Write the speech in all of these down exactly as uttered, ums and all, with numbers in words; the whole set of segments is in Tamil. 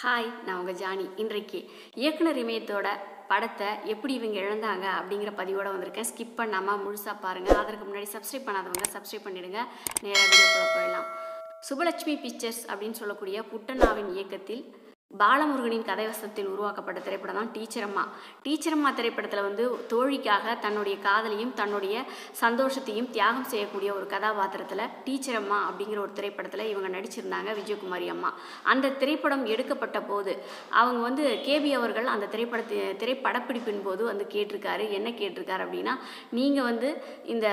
ஹாய், நான் உங்கள் ஜானி. இன்றைக்கு இயக்குனர் இமயத்தோட படத்தை எப்படி இவங்க இழந்தாங்க அப்படிங்கிற பதிவோட வந்திருக்கேன். ஸ்கிப் பண்ணாமல் முழுசாக பாருங்கள். அதற்கு முன்னாடி சப்ஸ்கிரைப் பண்ணாதவங்க சப்ஸ்கிரைப் பண்ணிடுங்க. நேராக வீடியோக்குள்ளே போயிடலாம். சுபலட்சுமி பிக்சர்ஸ் அப்படின்னு சொல்லக்கூடிய புட்டண்ணாவின் இயக்கத்தில் பாலமுருகனின் கதைவசத்தில் உருவாக்கப்பட்ட திரைப்படம் தான் டீச்சரம்மா. டீச்சரம்மா திரைப்படத்தில் வந்து தோழிக்காக தன்னுடைய காதலையும் தன்னுடைய சந்தோஷத்தையும் தியாகம் செய்யக்கூடிய ஒரு கதாபாத்திரத்தில் டீச்சரம்மா அப்படிங்கிற ஒரு திரைப்படத்தில் இவங்க நடிச்சிருந்தாங்க, விஜயகுமாரி அம்மா. அந்த திரைப்படம் எடுக்கப்பட்ட போது அவங்க வந்து கேபி அவர்கள் அந்த திரைப்படத்தை திரைப்படப்பிடிப்பின் போது வந்து கேட்டிருக்காரு. என்ன கேட்டிருக்காரு அப்படின்னா, நீங்கள் வந்து இந்த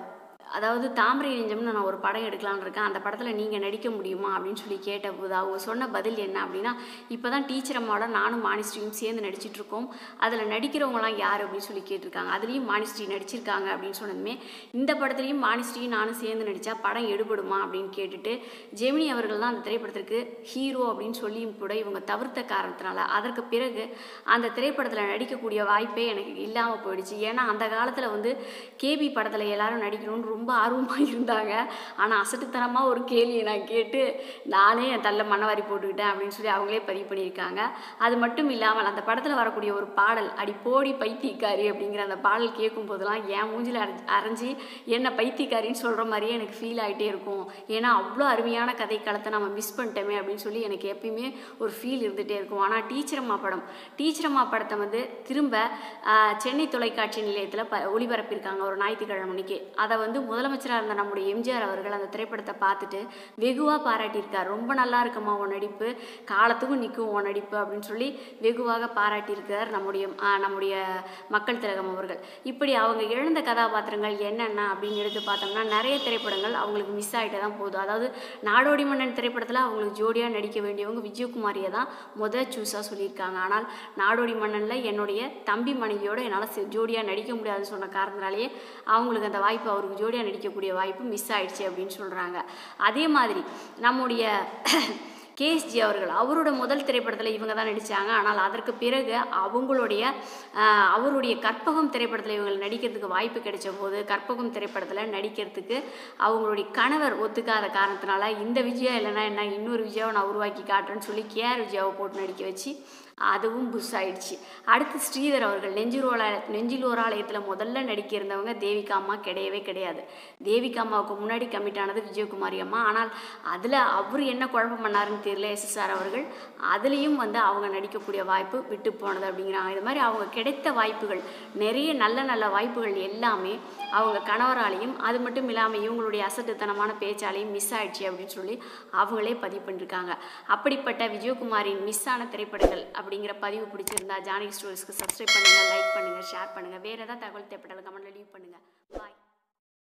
அதாவது தாமரை நெஞ்சம்னு நான் ஒரு படம் எடுக்கலான்னு இருக்கேன், அந்த படத்தில் நீங்கள் நடிக்க முடியுமா அப்படின்னு சொல்லி கேட்டபோது அவங்க சொன்ன பதில் என்ன அப்படின்னா, இப்போ தான் டீச்சர் அம்மாவோட நானும் மானிஸ்ட்ரியும் சேர்ந்து நடிச்சிட்ருக்கோம், அதில் நடிக்கிறவங்களாம் யார் அப்படின்னு சொல்லி கேட்டிருக்காங்க. அதுலேயும் மானிஸ்ட்ரி நடிச்சிருக்காங்க அப்படின்னு சொன்னதுமே, இந்த படத்துலையும் மானிஸ்ட்ரியும் நானும் சேர்ந்து நடித்தா படம் எடுபடுமா அப்படின்னு கேட்டுட்டு ஜெமினி அவர்கள் தான் அந்த திரைப்படத்திற்கு ஹீரோ அப்படின்னு சொல்லியும் கூட இவங்க தவிர்த்த காரணத்தினால அதற்கு பிறகு அந்த திரைப்படத்தில் நடிக்கக்கூடிய வாய்ப்பே எனக்கு இல்லாமல் போயிடுச்சு. ஏன்னா அந்த காலத்தில் வந்து கேபி படத்தில் எல்லாரும் நடிக்கணும்னு ரொம்ப ஆர்வமாக இருந்தாங்க. ஆனால் அசட்டுத்தனமாக ஒரு கேள்வியை நான் கேட்டு நானே என் தள்ள மண்ணவாரி போட்டுக்கிட்டேன் அப்படின்னு சொல்லி அவங்களே பதிவு பண்ணியிருக்காங்க. அது மட்டும் இல்லாமல் அந்த படத்தில் வரக்கூடிய ஒரு பாடல், அடி போடி பைத்தியக்காரி அப்படிங்கிற அந்த பாடல் கேட்கும் போதெல்லாம் என் மூஞ்சில் அரைஞ்சி அரைஞ்சி என்ன பைத்தியக்காரின்னு சொல்கிற மாதிரியே எனக்கு ஃபீல் ஆகிட்டே இருக்கும். ஏன்னா அவ்வளோ அருமையான கதை காலத்தை நம்ம மிஸ் பண்ணிட்டோமே அப்படின்னு சொல்லி எனக்கு எப்பயுமே ஒரு ஃபீல் இருந்துகிட்டே இருக்கும். ஆனால் டீச்சரம்மா படம் டீச்சரம்மா படத்தை வந்து திரும்ப சென்னை தொலைக்காட்சி நிலையத்தில் ப ஒளிபரப்பியிருக்காங்க ஒரு ஞாயிற்றுக்கிழமை மணிக்கு. அதை வந்து முதலமைச்சராக இருந்த நம்முடைய எம்ஜிஆர் அவர்கள் அந்த திரைப்படத்தை பார்த்துட்டு வெகுவாக பாராட்டியிருக்கார். ரொம்ப நல்லா இருக்குமா உன் நடிப்பு, காலத்துக்கும் நிற்கும் உன் நடிப்பு அப்படின்னு சொல்லி வெகுவாக பாராட்டியிருக்கிறார் நம்முடைய நம்முடைய மக்கள் திலகம் அவர்கள். இப்படி அவங்க இழந்த கதாபாத்திரங்கள் என்னென்ன அப்படின்னு எடுத்து பார்த்தோம்னா நிறைய திரைப்படங்கள் அவங்களுக்கு மிஸ் ஆகிட்டே தான் போகுது. அதாவது நாடோடி மன்னன் திரைப்படத்தில் அவங்களுக்கு ஜோடியாக நடிக்க வேண்டியவங்க விஜயகுமாரியை தான் முதல் சூஸாக சொல்லியிருக்காங்க. ஆனால் நாடோடி மன்னனில் என்னுடைய தம்பி மனைவியோடு என்னால் ஜோடியாக நடிக்க முடியாதுன்னு சொன்ன காரணத்தினாலேயே அவங்களுக்கு அந்த வாய்ப்பு, அவருக்கு ஜோடியாக நடிக்கக்கூடிய வாய்ப்பு மிஸ் ஆயிடுச்சு அப்படின்னு சொல்கிறாங்க. அதே மாதிரி நம்முடைய கேஎஸ்ஜி அவர்கள் அவரோட முதல் திரைப்படத்தில் இவங்க தான் நடித்தாங்க. ஆனால் அதற்கு பிறகு அவங்களுடைய அவருடைய கற்பகம் திரைப்படத்தில் இவங்க நடிக்கிறதுக்கு வாய்ப்பு கிடைச்ச போது கற்பகம் திரைப்படத்தில் நடிக்கிறதுக்கு அவங்களுடைய கணவர் ஒத்துக்காத காரணத்தினால இந்த விஜயா இல்லைன்னா என்ன, இன்னொரு விஜயாவை நான் உருவாக்கி காட்டுறேன்னு சொல்லி கேஆர் விஜயாவை போட்டு நடிக்க வச்சு அதுவும் புஷ் ஆயிடுச்சு. அடுத்து ஸ்ரீதர் அவர்கள் நெஞ்சில் ஒரு நெஞ்சில் ஒரு ஆலயத்தில் முதல்ல நடிக்க இருந்தவங்க தேவிகா அம்மா கிடையவே கிடையாது. தேவிகா அம்மாவுக்கு முன்னாடி கமிட் ஆனது விஜயகுமாரி அம்மா. ஆனால் அதில் அவர் என்ன குழப்பம் பண்ணாருன்னு தெரியல எஸ்எஸ்ஆர் அவர்கள், அதுலேயும் வந்து அவங்க நடிக்கக்கூடிய வாய்ப்பு விட்டு போனது அப்படிங்கிறாங்க. இது மாதிரி அவங்க கிடைத்த வாய்ப்புகள் நிறைய நல்ல நல்ல வாய்ப்புகள் எல்லாமே அவங்க கணவராலையும் அது மட்டும் இல்லாமல் இவங்களுடைய அசட்டுத்தனமான பேச்சாலையும் மிஸ் ஆயிடுச்சு அப்படின்னு சொல்லி அவங்களே பதிவு பண்ணியிருக்காங்க. அப்படிப்பட்ட விஜயகுமாரின் மிஸ் ஆன திரைப்படங்கள் அப்படிங்கிற பதிவு பிடிச்சிருந்தா ஜானகி ஸ்டோரிஸ்க்கு சப்ஸ்கிரைப் பண்ணுங்கள், லைக் பண்ணுங்கள், ஷேர் பண்ணுங்கள். வேறு ஏதாவது தகவல் தேவைப்பட்டாலும் கமெண்ட்டில் லீவ் பண்ணுங்கள். பாய்.